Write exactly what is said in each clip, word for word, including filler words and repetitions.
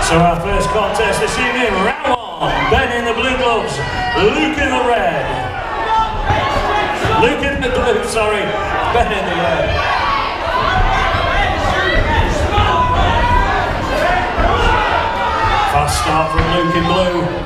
So our first contest this evening, round one. Ben in the blue gloves, Luke in the red. Luke in the blue, sorry, Ben in the red. Fast start from Luke in blue.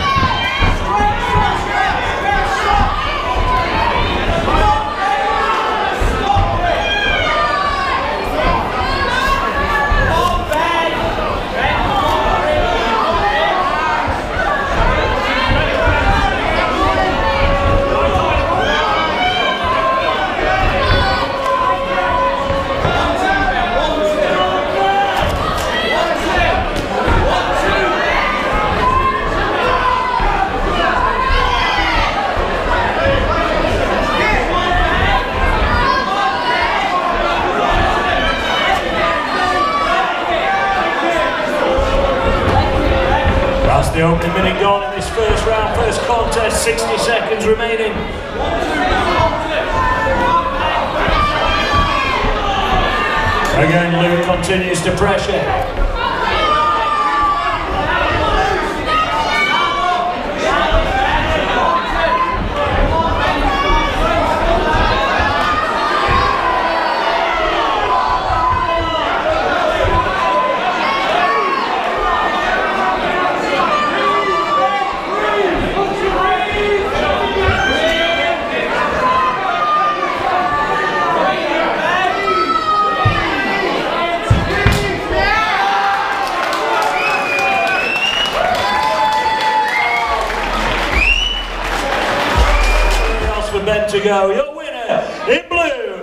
The opening minute gone in this first round, first contest, sixty seconds remaining. Again, Luke continues to pressure. Ben to go, your winner in blue,